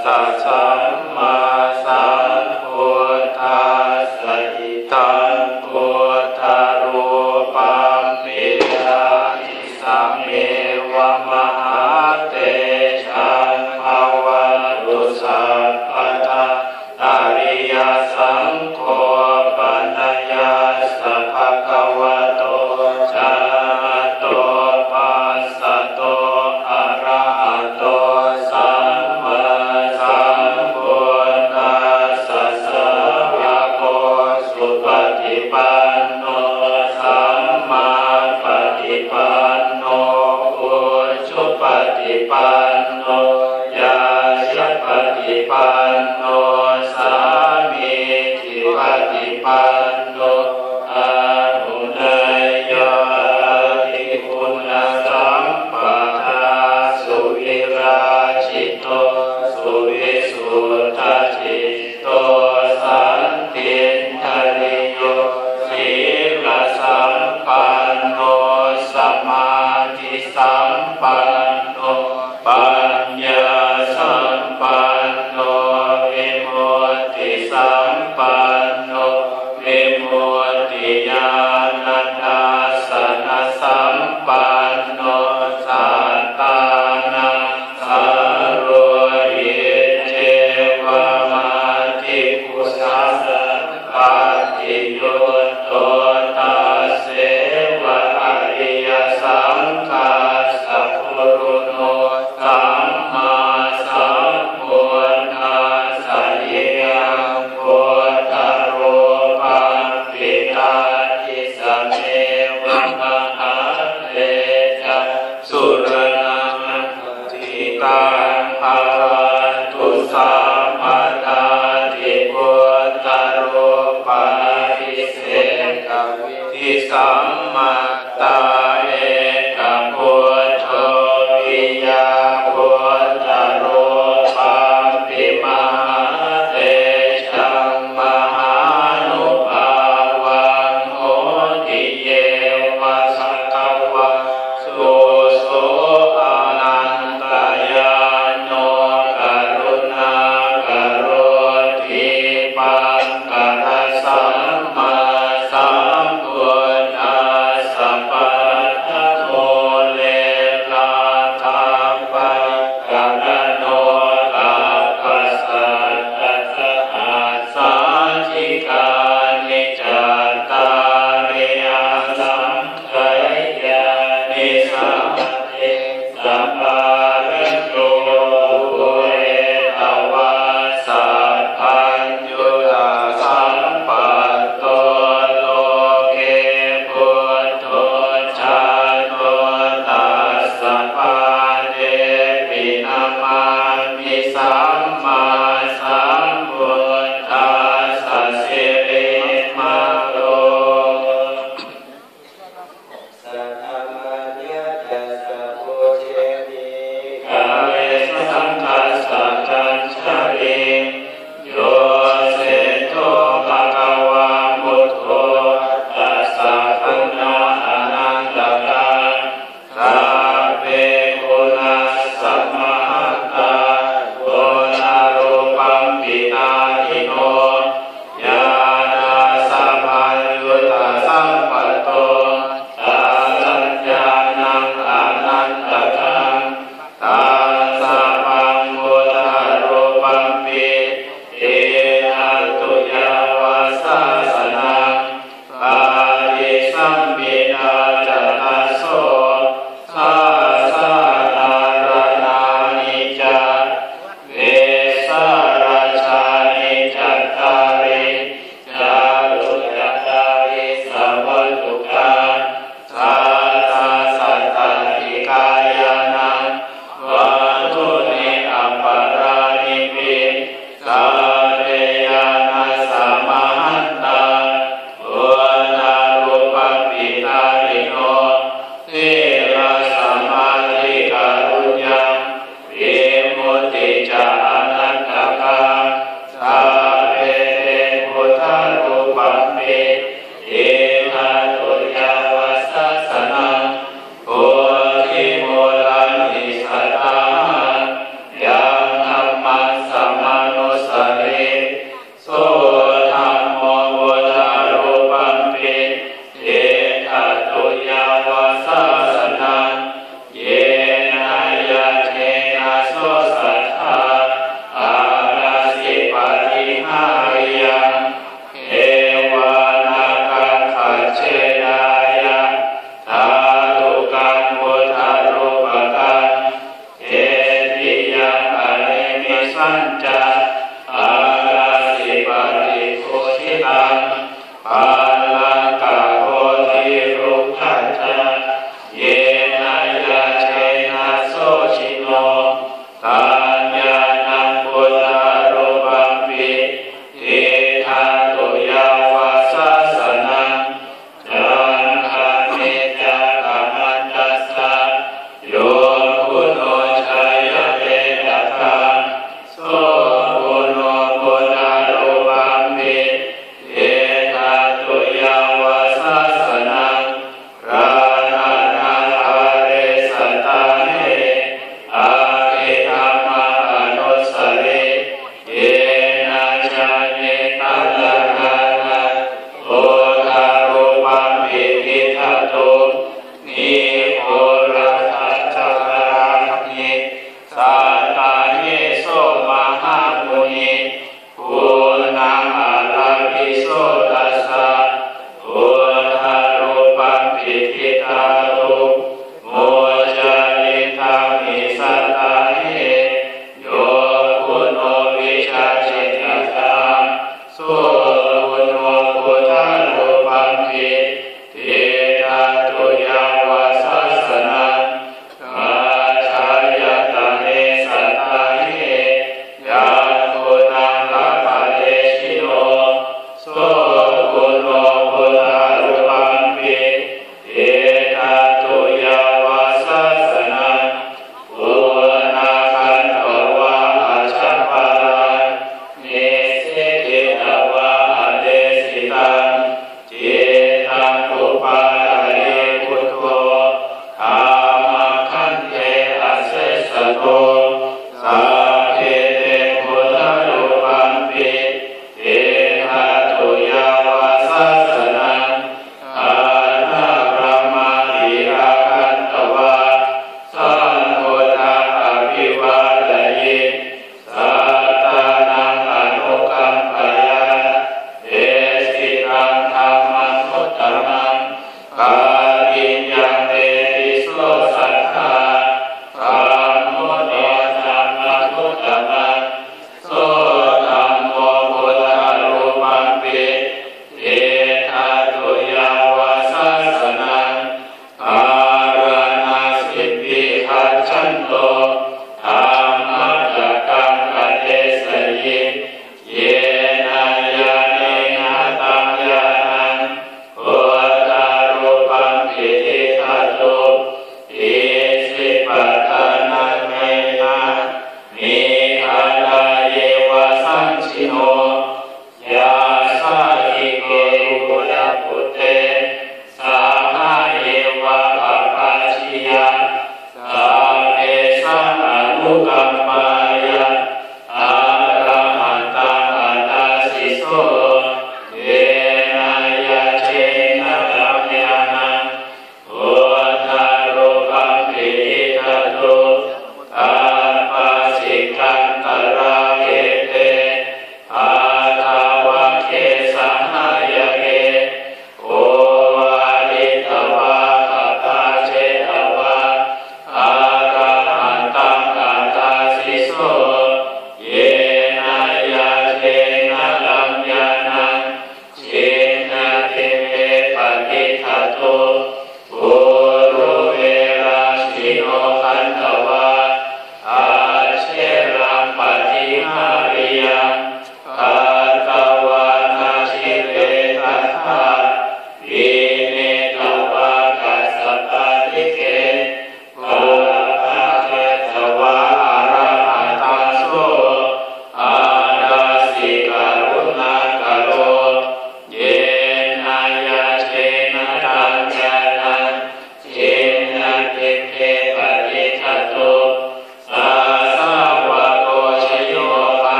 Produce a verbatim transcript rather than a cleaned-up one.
สัสสัมมาสัมพุทธัสสะอิทังพุทธรูปัมปิยามิสัมเมวะมหาเตชังภวันตุสัพพทาอริยสังโฆปัญญาสัพพะคะวะโตจะโตปัสสะโตอะระหะโตสัมมาสัมพุทธัสสะสาวกโกสุปฏิปันโนสัมมาปฏิปันโนอุชุปฏิปันโนญาณิปฏิปันโนสามีจิปฏิปันโนอาหุนายโยติคุณสัมปทาสุวิราชิโตสุวิสุทธจิตโตสันติทริโยศีลสัมปันโนสมาธิสัมปันโนปัญญาสัมปันโนวิมุตติสัมปันโนวิมุตติญาณทัสสะสัมปันโนสัตตานังสัรโรหิเจวะมาติปุสัสสะปัจจิโยโตตัสเสวะอริยสังฆัสสะปุรุโนสัมมาสัมพุทธัสสะยังพุทธรูปัมปิยามิสัมเมวะมหาเตจะสุรนังทิตังภวันตุสัมมาทาติพุทธรูปาทิเสกวิธิสัมมาตาเอกพุทโธวิยาพุทธรูปัมปิมหาเตชังมหานุภาวังโหติเยวะสัทธวะสุโสอานันตายาโนกรุณากโรติปังกรสัมมาสัมพุทธัสสะปะยาวาสาสนังเยนายะเทนะโสสัทธาอาราสิปฏิหาริยังเอวานาคังขัจเจนายะธาตุกังพุทธารูปกังเอติยังอเนมิสัญจาอาราสิปฏิโคชิตังปาลังกะโคติรุกขัจจาเยนายะเชนะโสชิโนตัญญานังพุทธารูปัมปิเทธาตุยาวาสาสนังจันทาเมจักขมันตัสสะโยคุโนชัยเตตัสสะโสคุโนพุทธารูปัมปิเทธาตุยาวาสาสนังรานานาอาเรสัตตาเนอาเอธรรมะอนุสเรเยนะชาเนตัลลกานะโอทารูปัมปิทิทัตตุนิโครัสสัจจารานิสัตตาเนโสมหามุนีปุณณาอาราภิโสตัสสะโอทารูปัมปิทิทัตตุ